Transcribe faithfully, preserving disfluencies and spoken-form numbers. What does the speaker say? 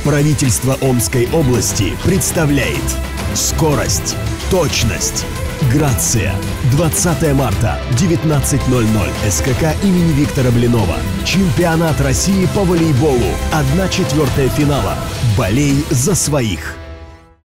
Правительство Омской области представляет скорость, точность, грация. двадцатое марта, девятнадцать ноль ноль, СКК имени Виктора Блинова. Чемпионат России по волейболу. одна четвертая финала. Болей за своих.